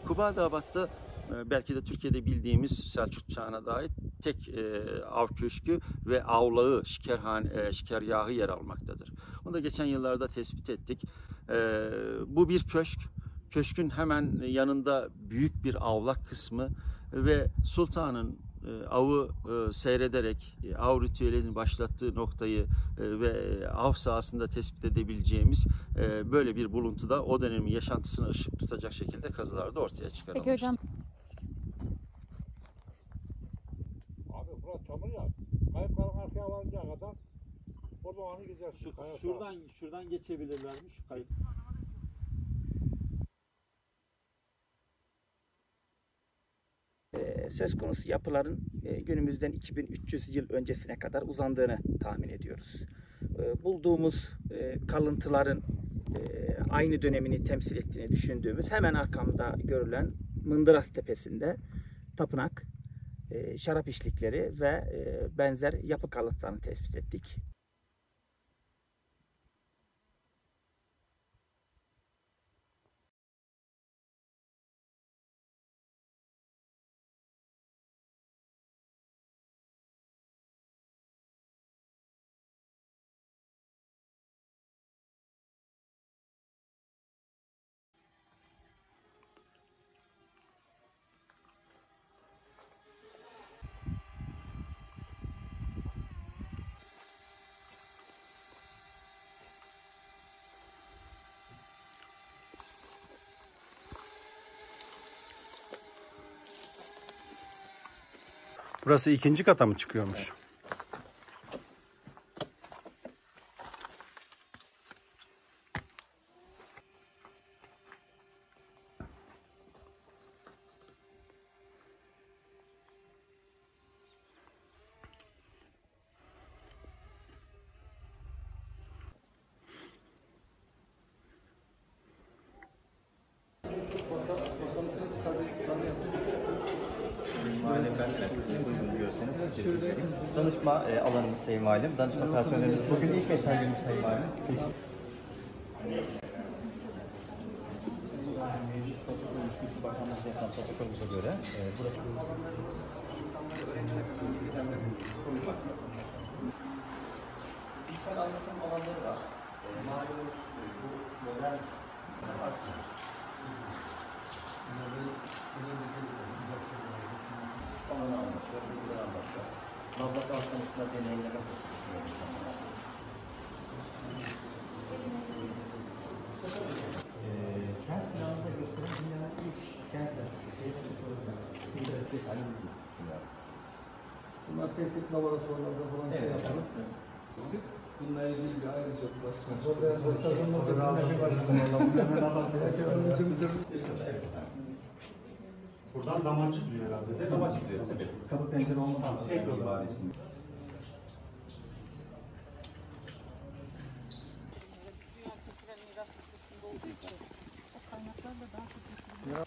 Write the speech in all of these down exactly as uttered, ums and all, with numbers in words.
Kubadabat'ta belki de Türkiye'de bildiğimiz Selçuk çağına dair tek e, av köşkü ve avlağı, şikerhane, e, şikergahı yer almaktadır. Onu da geçen yıllarda tespit ettik. E, bu bir köşk. Köşkün hemen yanında büyük bir avlak kısmı ve sultanın e, avı e, seyrederek e, av ritüelinin başlattığı noktayı e, ve av sahasında tespit edebileceğimiz e, böyle bir buluntuda o dönemin yaşantısına ışık tutacak şekilde kazılarda ortaya çıkarılmıştır. Peki hocam. Abi burası çamur ya. Kayıkların arkaya varınca kadar o zamanı güzel. Şu, şuradan şuradan geçebilirlermiş kayık. Söz konusu yapıların günümüzden iki bin üç yüz yıl öncesine kadar uzandığını tahmin ediyoruz. Bulduğumuz kalıntıların aynı dönemini temsil ettiğini düşündüğümüz hemen arkamda görülen Mındıras Tepesi'nde tapınak, şarap içlikleri ve benzer yapı kalıntılarını tespit ettik. Burası ikinci kata mı çıkıyormuş? Danışma e, alanımız Sayın Valim, danışma personelimiz. Bugün ilk mesai günümüz Sayın Valim. Bakanlık yapılan protokolümüze göre e, burası alanlarımız insanları öğrenerek koymak. Dijital anlatım alanları var. E, malumunuz bu modern alanı almışlar, bilgiler almışlar. Mablak altınızda deneyimleme fırsatı sunuyor insanlara. Kent planında gösteren dünyanın ilk kentler. Bunlar teknik laboratuvarlarda falan şey evet, yapalım. Evet. Bununla ilgili bir ayrıca burası. Buradan dama çıkıyor herhalde değil mi? Dama çıkıyor tabii. Kapı pencere olmadan tek ibaresinde. Dünya Kültürel Miras Listesi'nde olduğu için o kaynaklarla daha çok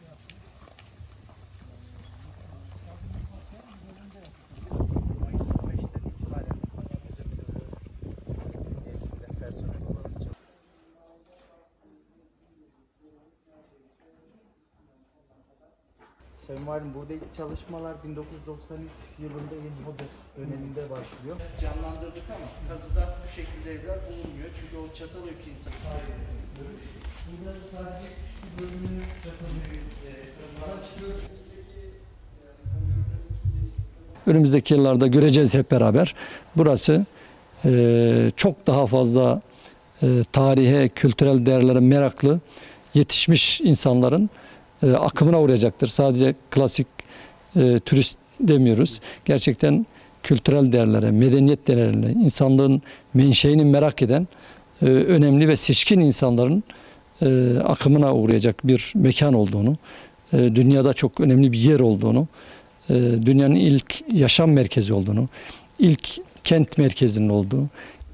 Sayın Valim, burada ilk çalışmalar bin dokuz yüz doksan üç yılında İlmodur döneminde başlıyor. Canlandırdık ama kazıda bu şekilde evler bulunmuyor. Çünkü o Çatalhöyük insan görüş. Burada sadece küçük bir bölümünü Çatalhöyük kazıdan çıkıyor. Önümüzdeki yıllarda göreceğiz hep beraber. Burası e, çok daha fazla e, tarihe, kültürel değerlere meraklı yetişmiş insanların e, akımına uğrayacaktır. Sadece klasik e, turist demiyoruz. Gerçekten kültürel değerlere, medeniyet değerlerine, insanlığın menşeini merak eden e, önemli ve seçkin insanların e, akımına uğrayacak bir mekan olduğunu, e, dünyada çok önemli bir yer olduğunu, e, dünyanın ilk yaşam merkezi olduğunu, ilk kent merkezinin olduğunu,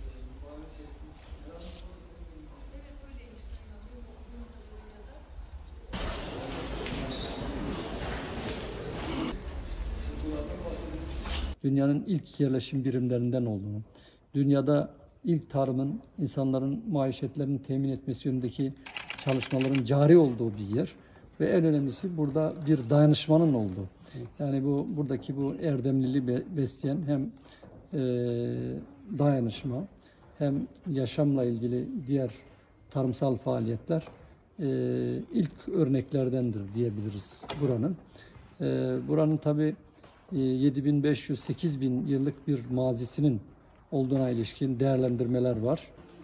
dünyanın ilk yerleşim birimlerinden olduğunu, dünyada ilk tarımın insanların maişetlerini temin etmesi yönündeki çalışmaların cari olduğu bir yer. ve en önemlisi burada bir dayanışmanın olduğu. Yani bu buradaki bu erdemliliği be, besleyen hem e, dayanışma hem yaşamla ilgili diğer tarımsal faaliyetler e, ilk örneklerdendir diyebiliriz buranın. E, buranın tabi e, yedi bin beş yüz sekiz bin yıllık bir mazisinin olduğuna ilişkin değerlendirmeler var.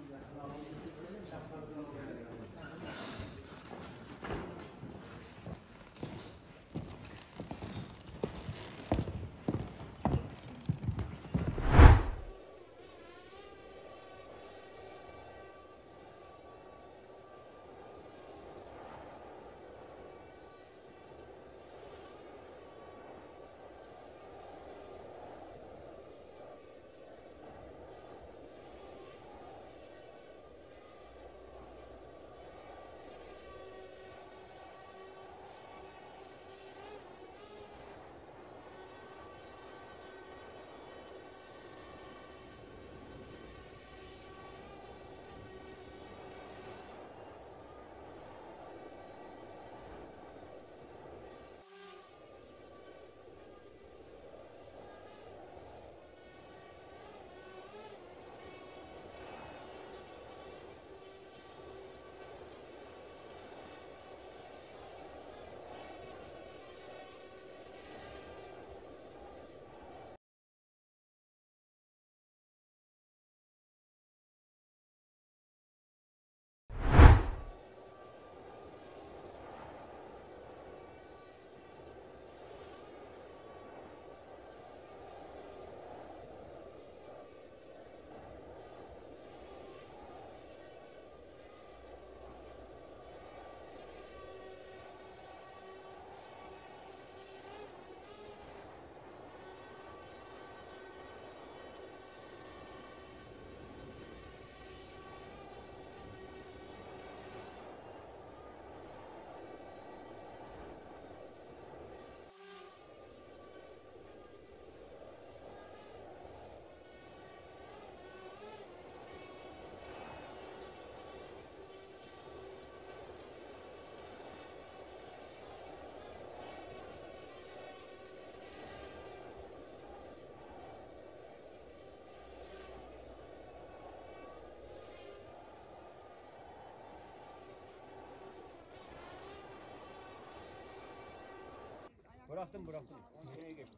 Bıraktım bıraktım. Nereye geçtin?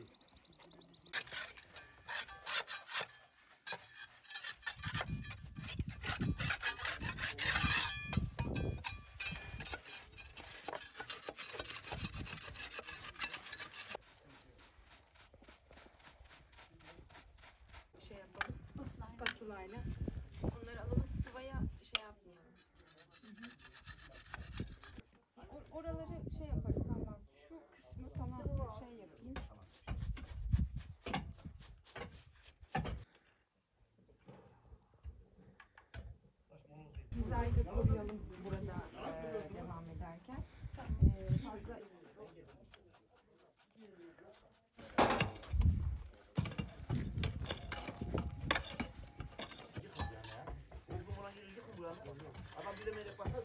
Şey yapalım. Spatula ile. Onları alalım. Sıvaya şey yapmayalım. O- Oraları şey yaparız ama şu kısmı sana şey yapayım. Hizayı da koruyalım burada e, devam ederken. E, fazla Adam bilemeyecek bakar.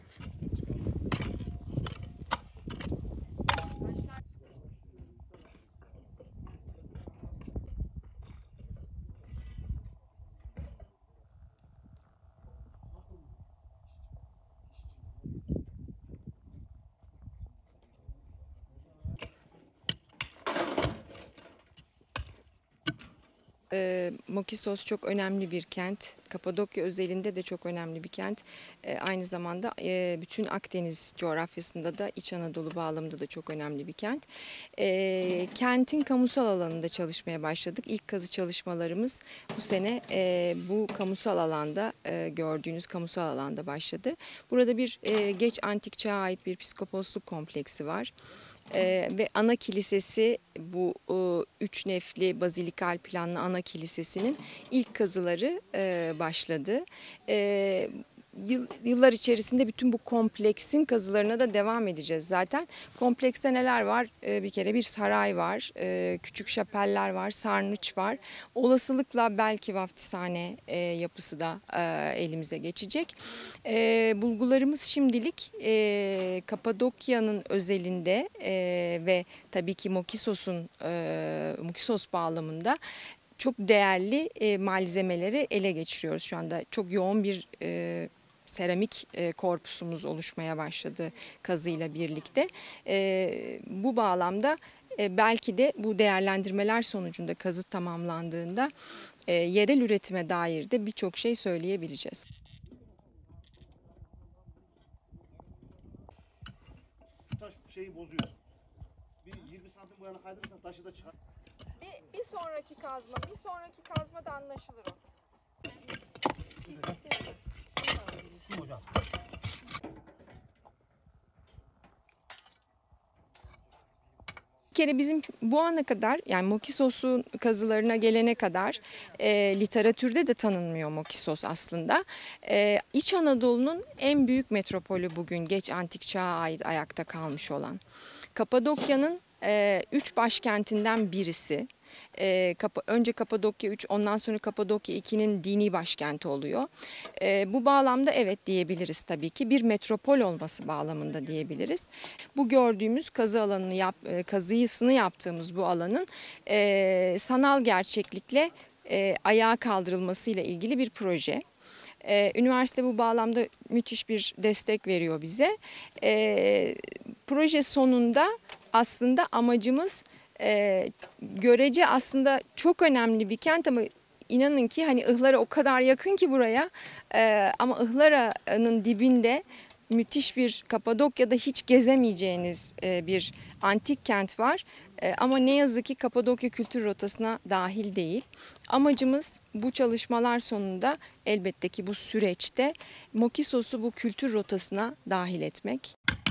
E, Mokisos çok önemli bir kent. Kapadokya özelinde de çok önemli bir kent. E, aynı zamanda e, bütün Akdeniz coğrafyasında da İç Anadolu bağlamında da çok önemli bir kent. E, kentin kamusal alanında çalışmaya başladık. İlk kazı çalışmalarımız bu sene e, bu kamusal alanda e, gördüğünüz kamusal alanda başladı. Burada bir e, geç antik çağa ait bir psikoposluk kompleksi var. Ee, ve ana kilisesi bu e, üç nefli bazilikal planlı ana kilisesinin ilk kazıları e, başladı. E, yıl- yıllar içerisinde bütün bu kompleksin kazılarına da devam edeceğiz zaten. Komplekste neler var? E, bir kere bir saray var, e, küçük şapeller var, sarnıç var. Olasılıkla belki vaftizhane e, yapısı da e, elimize geçecek. E, bulgularımız şimdilik e, Kapadokya'nın özelinde e, ve tabii ki Mokisos'un e, Mokisos bağlamında çok değerli e, malzemeleri ele geçiriyoruz şu anda. Çok yoğun bir e, seramik e, korpusumuz oluşmaya başladı kazıyla birlikte. E, bu bağlamda e, belki de bu değerlendirmeler sonucunda kazı tamamlandığında e, yerel üretime dair de birçok şey söyleyebileceğiz. Taş şeyi bozuyor. Bir yirmi santim bu yana kaydırırsan taşı da çıkar. Bir, bir sonraki kazma, bir sonraki kazma da anlaşılır o. Kim hocam? Bir kere bizim bu ana kadar yani Mokisos'un kazılarına gelene kadar e, literatürde de tanınmıyor Mokisos aslında. E, İç Anadolu'nun en büyük metropolü bugün geç antik çağa ait ayakta kalmış olan. Kapadokya'nın e, üç başkentinden birisi. E, Kapa, önce Kapadokya üç, ondan sonra Kapadokya iki'nin dini başkenti oluyor. E, bu bağlamda evet diyebiliriz tabii ki. Bir metropol olması bağlamında diyebiliriz. Bu gördüğümüz kazı alanını yap, kazısını yaptığımız bu alanın e, sanal gerçeklikle e, ayağa kaldırılmasıyla ilgili bir proje. Ee, üniversite bu bağlamda müthiş bir destek veriyor bize. Ee, proje sonunda aslında amacımız e, görece aslında çok önemli bir kent ama inanın ki hani Ihlara o kadar yakın ki buraya e, ama Ihlara'nın dibinde müthiş bir Kapadokya'da hiç gezemeyeceğiniz e, bir antik kent var. E, ama ne yazık ki Kapadokya kültür rotasına dahil değil. Amacımız bu çalışmalar sonunda elbette ki bu süreçte Mokisos'u bu kültür rotasına dahil etmek.